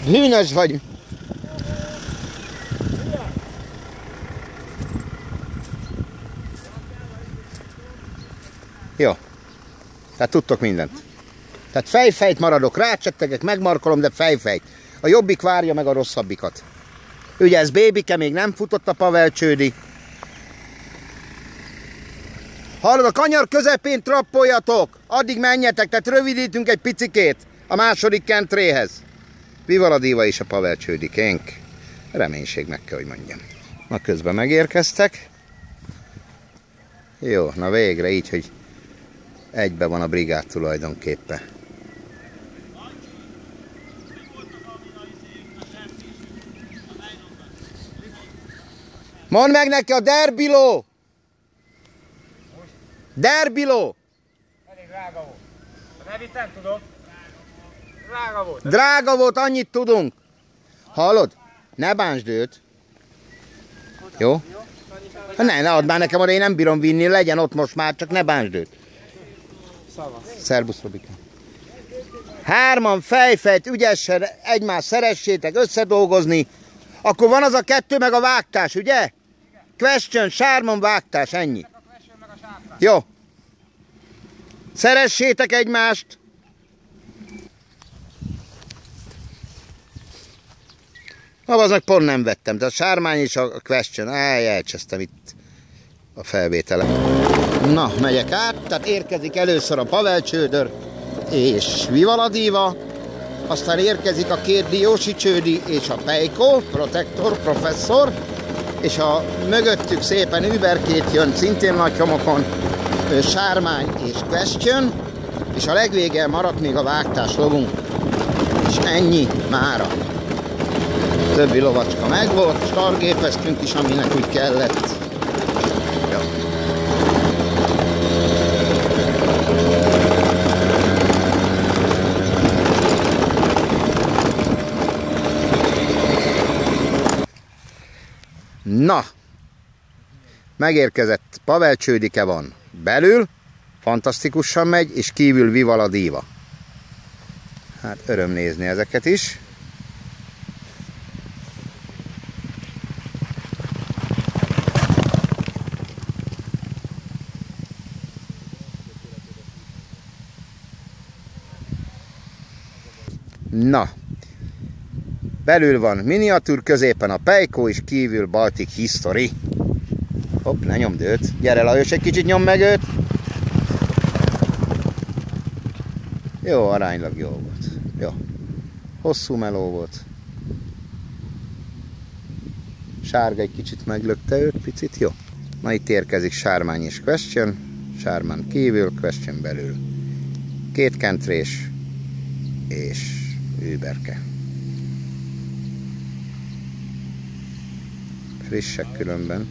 Hűnös vagy. Jó. Tehát tudtok mindent. Tehát fejfejt maradok, rácsettegek, megmarkolom, de fejfejt. A jobbik várja meg a rosszabbikat. Ugye ez bébike, még nem futott a Pavel Csődi. Hallod, a kanyar közepén trappoljatok! Addig menjetek, tehát rövidítünk egy picikét a második kentréhez. Viva la diva és a Pavel Csődikénk. Reménység, meg kell, hogy mondjam. Na, közben megérkeztek. Jó, na végre így, hogy egybe van a brigád tulajdonképpen. Mondd meg neki a derbiló! Derbiló! Elég drága volt. A nevét nem tudom. Drága volt. Drága volt, annyit tudunk. Hallod? Ne bántsd őt. Jó? Ne add már nekem oda, én nem bírom vinni, legyen ott most már, csak ne bántsd őt. Szerbusz, Robika. Hárman fejfejt, ügyesen egymást szeressétek összedolgozni. Akkor van az a kettő meg a vágtás, ugye? Question, sármon, vágtás, ennyi. Jó. Szeressétek egymást. Az meg pont nem vettem, de a sármány és a question, elcsesztem itt a felvételen. Na, megyek át, tehát érkezik először a Pavel Csődör és Viva la diva, aztán érkezik a két Diósi Csődi és a Pejko, Protektor, Professzor, és a mögöttük szépen überkét jön, szintén nagy homokon, sármány és question, és a legvége maradt még a vágtás lovunk. És ennyi mára. Többi lovacska megvolt, stargépeztünk is, aminek úgy kellett. Jó. Na, megérkezett Pavel Csődike van belül, fantasztikusan megy, és kívül Viva la diva. Hát öröm nézni ezeket is. Na, belül van miniatűr, középen a Pejko, és kívül Baltic History. Hopp, ne nyomd őt. Gyere Lajos, egy kicsit nyom meg őt. Jó, aránylag jó volt. Jó. Hosszú meló volt. Sárga egy kicsit meglökte őt, picit, jó. Na itt érkezik sármány és question. Sármány kívül, question belül. Két kentrés és überke. Frissek különben.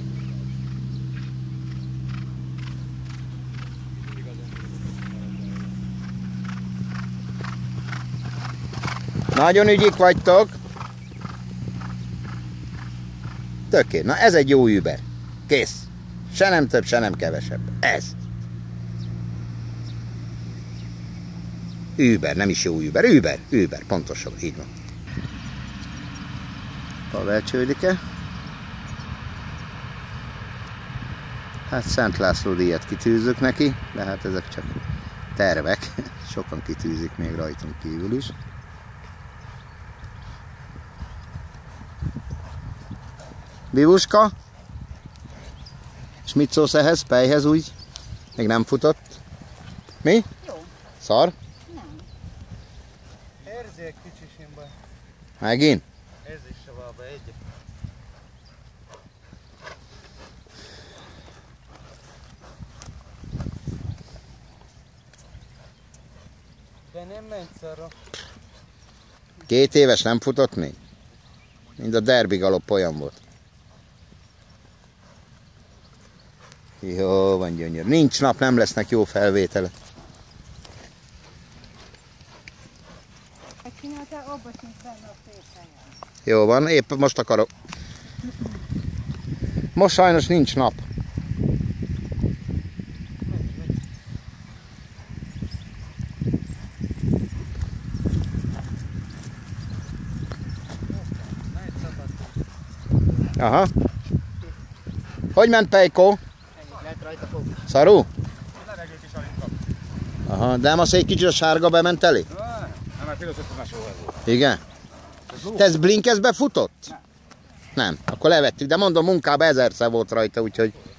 Nagyon ügyik vagytok. Töké. Na ez egy jó über. Kész. Se nem több, se nem kevesebb. Ez. Über, nem is jó über. Über, pontosan, így van. Pavel Csődike. Hát Szent László díjat kitűzzük neki, de hát ezek csak tervek. Sokan kitűzik még rajtunk kívül is. Bibuska? És mit szólsz ehhez? Pejhez úgy? Még nem futott? Mi? Jó. Szar? Nem. Érzi egy kicsi simba. Megint? Érzi se valami egy. De nem ment szarra. 2 éves nem futott még? Mind a derbi galop olyan volt. Jó, van gyönyör. Nincs nap, nem lesznek jó felvételek. Jó van, épp most akarok. Most sajnos nincs nap. Aha. Hogy ment Pejkó? Lehet rajta fog. Szaru? Levegőt is alig kap. Aha, de most egy kicsit a sárga bement elé? Nem, mert filozófus volt. Igen. Te ez Blinkesbe futott? Nem. Akkor levettük, de mondom, munkában ezerszer volt rajta, úgyhogy